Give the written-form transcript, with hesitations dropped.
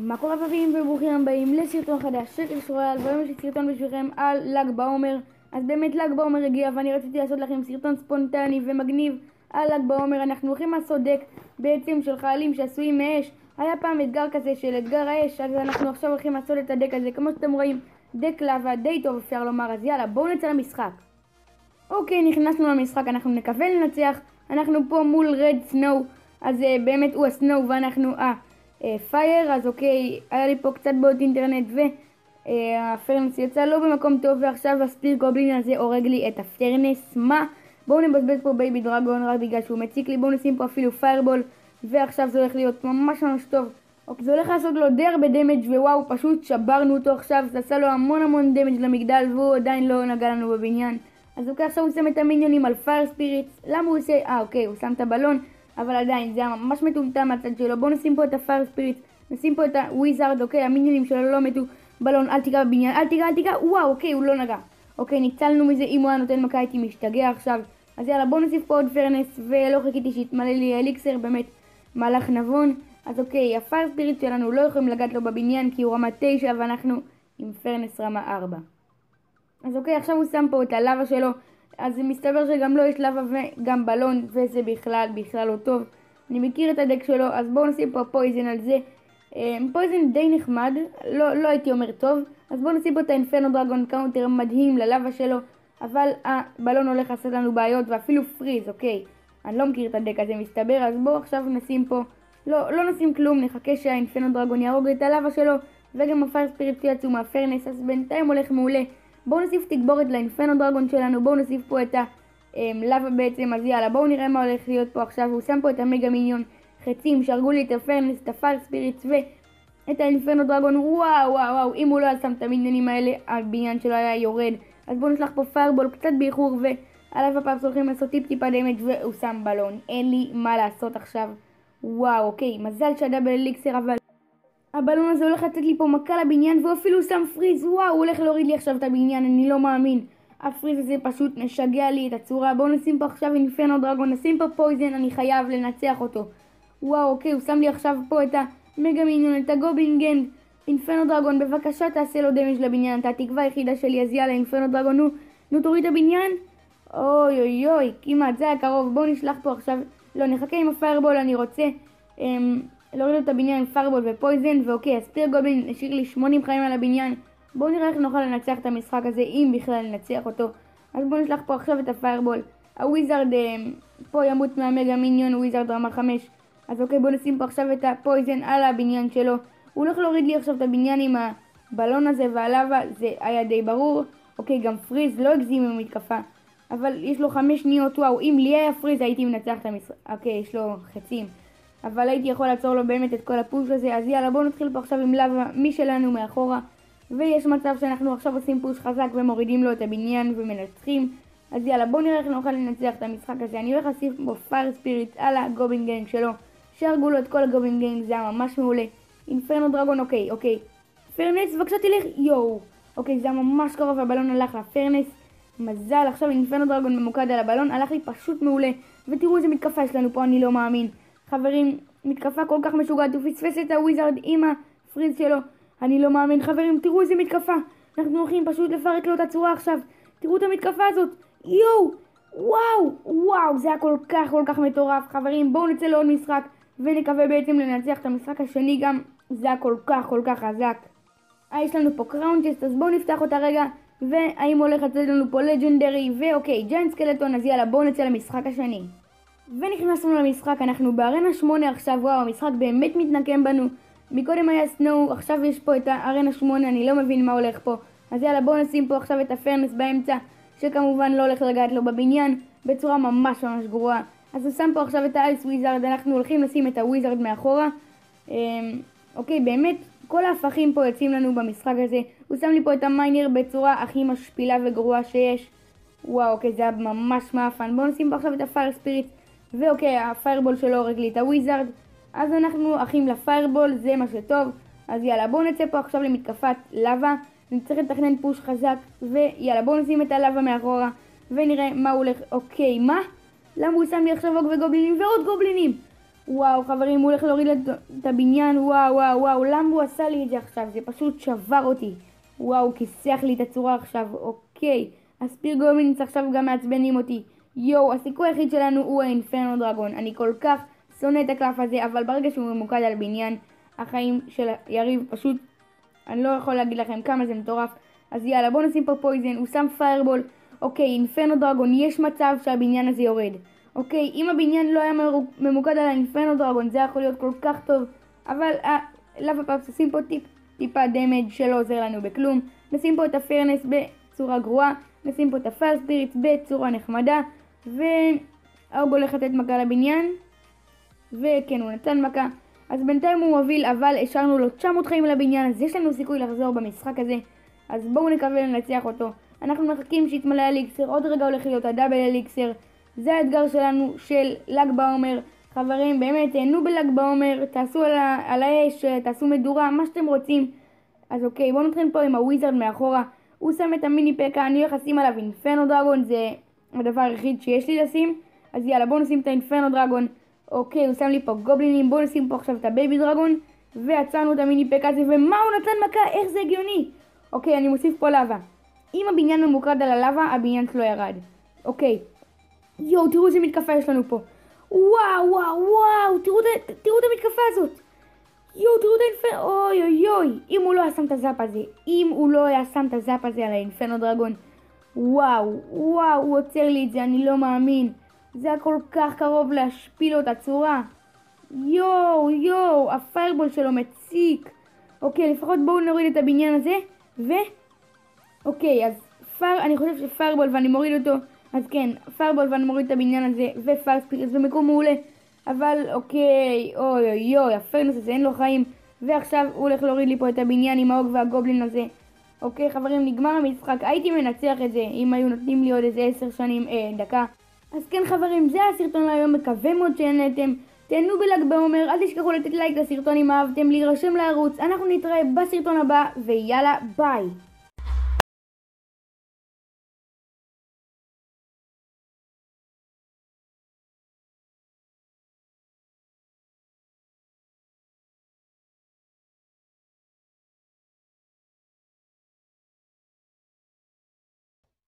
מה קורה פאבים וברוכים הבאים לסרטון חדש של קלאש רויאל, והיום יש לי סרטון בשבילכם על ל"ג בעומר. אז באמת ל"ג בעומר הגיע ואני רציתי לעשות לכם סרטון ספונטני ומגניב על ל"ג בעומר. אנחנו הולכים לעשות דק בעצם של חיילים שעשויים מאש. היה פעם אתגר כזה של אתגר האש, אז אנחנו עכשיו הולכים לעשות את הדק הזה. כמו שאתם רואים, דק לava די טוב אפשר לומר, אז יאללה בואו נצא למשחק. אוקיי, נכנסנו למשחק, אנחנו נקווה לנצח. אנחנו פה מול רד סנואו, אז באמת הוא הסנואו ואנחנו פייר. אז אוקיי, היה לי פה קצת בעיות אינטרנט והפרנס יצא לא במקום טוב, ועכשיו הספיר גובלין הזה הורג לי את הפרנס. מה? בואו נבזבז פה בייבי דרגון רק בגלל שהוא מציק לי. בואו נשים פה אפילו פיירבול, ועכשיו זה הולך להיות ממש טוב. אוקיי, זה הולך לעשות לו די הרבה דמג' ווואו, פשוט שברנו אותו עכשיו. זה עשה לו המון דמג' למגדל והוא עדיין לא נגע לנו בבניין. אז אוקיי, עכשיו הוא שם את המיניונים על פייר ספיריטס. למה הוא עושה? אוקיי, הוא שם את הבלון, אבל עדיין זה היה ממש מטומטם מהצד שלו. בואו נשים פה את הפייר ספיריטס, נשים פה את הוויזארד. אוקיי, המיניונים שלו לא מתו. בלון, אל תיגע בבניין, אל תיגע. וואו, אוקיי, הוא לא נגע. אוקיי, ניצלנו מזה. אם הוא היה נותן מכה הייתי משתגע עכשיו. אז יאללה, בואו נוסיף פה עוד פרנס, ולא חיכיתי שיתמלא לי אליקסר, באמת מהלך נבון. אז אוקיי, הפייר ספיריטס שלנו לא יכולים לגעת לו בבניין כי הוא רמה 9 ואנחנו עם פרנס רמה 4. אז אוקיי, עכשיו הוא שם פה את הלאבה שלו, אז מסתבר שגם לו יש לava וגם בלון, וזה בכלל לא טוב. אני מכיר את הדק שלו, אז בואו נשים פה פויזן על זה. פויזן די נחמד, לא הייתי אומר טוב. אז בואו נשים פה את האינפרנו דרגון, קאונטר מדהים ללאבה שלו, אבל הבלון הולך לעשות לנו בעיות, ואפילו פריז. אוקיי, אני לא מכיר את הדק הזה מסתבר, אז בואו עכשיו נשים פה, לא נשים כלום, נחכה שהאינפרנו דרגון יהרוג את הלאבה שלו, וגם הפייר ספיריט יצאו מהפרנס, אז בינתיים הולך מעולה. בואו נוסיף תגבורת לאינפרנו דרגון שלנו, בואו נוסיף פה את הלאבה בעצם. אז יאללה, בואו נראה מה הולך להיות פה עכשיו. הוא שם פה את המגה מיניון חצים, שהרגו לי את הפרנס, את הפייר ספיריטס ואת האינפרנו דרגון. וואו, אם הוא לא היה שם את המיניונים האלה, הבניין שלו היה יורד. אז בואו נשלח פה פיירבול קצת באיחור, ועליו הפעם הולכים לעשות טיפה דמג' והוא שם בלון. אין לי מה לעשות עכשיו. וואו, אוקיי, מזל שהדאבל אליקסר, אבל הבלון הזה הולך לתת לי פה מכה לבניין, והוא אפילו שם פריז. וואו, הוא הולך להוריד לי עכשיו את הבניין, אני לא מאמין. הפריז הזה פשוט משגע לי את הצורה. בואו נשים פה עכשיו אינפרנו דרגון, נשים פה פויזן, אני חייב לנצח אותו. וואו, אוקיי, הוא שם לי עכשיו פה את המגה מיניון, את הגובלין גנג. אינפרנו דרגון, בבקשה תעשה לו דמג' לבניין, אתה התקווה היחידה שלי. אז יאללה, אינפרנו דרגון, נו תוריד את הבניין. אוי, כמעט, זה היה קרוב. בואו נשלח פה עכשיו, לא, נחכה עם הפיירבול, אני רוצה להוריד את הבניין עם פיירבול ופויזן. ואוקיי, הספיר גובלין השאיר לי 80 חיים על הבניין. בואו נראה איך נוכל לנצח את המשחק הזה, אם בכלל ננצח אותו. אז בואו נשלח פה עכשיו את הפיירבול. הוויזארד פה ימות מהמגה מיניון, וויזארד רמה 5. אז אוקיי, בואו נשים פה עכשיו את הפויזן על הבניין שלו. הוא הולך להוריד לי עכשיו את הבניין עם הבלון הזה והלאבה, זה היה די ברור. אוקיי, גם פריז לא הגזים עם המתקפה, אבל יש לו 5 שניות. וואו, אם לי היה פריז הייתי מנצח את המשחק. אוקיי, יש לו חצים, אבל הייתי יכול לעצור לו באמת את כל הפוש הזה. אז יאללה, בואו נתחיל פה עכשיו עם לava משלנו מאחורה, ויש מצב שאנחנו עכשיו עושים פוש חזק ומורידים לו את הבניין ומנצחים. אז יאללה, בואו נראה איך נוכל לנצח את המשחק הזה. אני הולך לשים פה פייר ספיריט על הגובלין גנג שלו, שהרגו לו את כל הגובלין גנג, זה היה ממש מעולה. אינפרנו דרגון, אוקיי, פרנס בבקשה תלך. יואו, אוקיי, זה היה ממש קרוב, הבלון הלך לפרנס. מזל, עכשיו אינפרנו דרגון ממוקד על הבלון, הלך לי פשוט מעולה. ותראו איזה מתקפה יש לנו פה, אני לא מאמין. חברים, מתקפה כל כך משוגעת, הוא פספס את הוויזארד עם הפריז שלו, אני לא מאמין. חברים, תראו איזה מתקפה, אנחנו הולכים פשוט לפרק לו את הצורה עכשיו. תראו את המתקפה הזאת, יואו, וואו, זה היה כל כך מטורף. חברים, בואו נצא לעוד משחק ונקווה בעצם לנצח את המשחק השני גם, זה היה כל כך חזק. יש לנו פה קראון צ'סט, אז בואו נפתח אותה רגע, והאם הולך לצאת לנו פה לג'נדרי, ואוקיי, ג'יינט סקלטון. אז יאללה, בואו נצא למשחק השני. ונכנסנו למשחק, אנחנו בארנה 8 עכשיו. וואו, המשחק באמת מתנקם בנו. מקודם היה סנואו, עכשיו יש פה את הארנה 8, אני לא מבין מה הולך פה. אז יאללה, בואו נשים פה עכשיו את הפרנס באמצע, שכמובן לא הולך לגעת לו בבניין בצורה ממש גרועה. אז הוא שם פה עכשיו את האייס וויזארד, אנחנו הולכים לשים את הוויזארד מאחורה. אוקיי, באמת כל ההפכים פה יוצאים לנו במשחק הזה. הוא שם לי פה את המיינר בצורה הכי משפילה וגרועה שיש. וואו, אוקיי, זה היה ממש מאפן. בואו נשים פה עכשיו את הפייר ספיריט, ואוקיי, הפיירבול שלו הורג לי את הוויזארד, אז אנחנו אחים לפיירבול, זה מה שטוב. אז יאללה, בואו נצא פה עכשיו למתקפת לava, נצטרך לתכנן פוש חזק, ויאללה, בואו נשים את הלava מאחורה ונראה מה הוא הולך. אוקיי, מה? למה הוא שם לי עכשיו אוג וגובלינים ועוד גובלינים? וואו חברים, הוא הולך להוריד את הבניין, וואו וואו וואו, למה הוא עשה לי את זה עכשיו? זה פשוט שבר אותי. וואו, הוא כיסח לי את הצורה עכשיו, אוקיי. הספיר גובלינס עכשיו גם מעצבנים אותי. יואו, הסיכוי היחיד שלנו הוא האינפרנו דרגון. אני כל כך שונא את הקלף הזה, אבל ברגע שהוא ממוקד על בניין, החיים של יריב פשוט, אני לא יכול להגיד לכם כמה זה מטורף. אז יאללה, בואו נשים פה פויזן, הוא שם פיירבול. אוקיי, אינפרנו דרגון, יש מצב שהבניין הזה יורד. אוקיי, אם הבניין לא היה ממוקד על האינפרנו דרגון, זה יכול להיות כל כך טוב. אבל למה פאפס עושים פה טיפה דמג' שלא עוזר לנו בכלום. נשים פה את הפרנס בצורה גרועה, נשים פה את הפייר ספיריטס בצורה נחמדה, והאוג הולך לתת מכה לבניין, וכן, הוא נתן מכה. אז בינתיים הוא מוביל, אבל השארנו לו 900 חיים לבניין, אז יש לנו סיכוי לחזור במשחק הזה. אז בואו נקווה לנצח אותו. אנחנו מחכים שיתמלא אליקסר, עוד רגע הולך להיות הדאבל אליקסר. זה האתגר שלנו של ל"ג בעומר. חברים, באמת, תהנו בל"ג בעומר, תעשו על האש, תעשו מדורה, מה שאתם רוצים. אז אוקיי, בואו נתחיל פה עם הוויזרד מאחורה. הוא שם את המיני פקה, אני הולך לשים עליו אינפרנו דרגון, זה הדבר היחיד שיש לי לשים. אז יאללה, בואו נשים את האינפרנו דרגון. אוקיי, הוא שם לי פה גובלינים, בואו נשים פה עכשיו את הבייבי דרגון. ועצרנו את המיני פקה הזה, ומה הוא נתן מכה? איך זה הגיוני? אוקיי, אני מוסיף פה לava. אם הבניין ממוקד על הלava, הבניין שלו ירד. אוקיי. יואו, תראו איזה מתקפה יש לנו פה. וואו, וואו, וואו, תראו את המתקפה הזאת. יואו, תראו את האינפרנו, אוי אוי אוי. אם הוא לא היה שם את הזאפ הזה, על האינפרנו דרגון. וואו, וואו, הוא עוצר לי את זה, אני לא מאמין. זה היה כל כך קרוב להשפיל לו את הצורה. יואו, יואו, הפיירבול שלו מציק. אוקיי, לפחות בואו נוריד את הבניין הזה. אוקיי, אז אני חושב שפיירבול ואני מוריד אותו. אז כן, פיירבול ואני מוריד את הבניין הזה, ופייר ספיריטס במקום מעולה. אבל אוקיי, אוי אוי אוי, הפרנוס הזה אין לו חיים. ועכשיו הוא הולך להוריד לי פה את הבניין עם האוג והגובלין הזה. אוקיי חברים, נגמר המשחק. הייתי מנצח את זה אם היו נותנים לי עוד איזה 10 שנים, דקה. אז כן חברים, זה הסרטון להיום, מקווה מאוד שנהנתם. תהנו בל"ג בעומר, אל תשכחו לתת לייק לסרטון אם אהבתם, להירשם לערוץ. אנחנו נתראה בסרטון הבא, ויאללה ביי.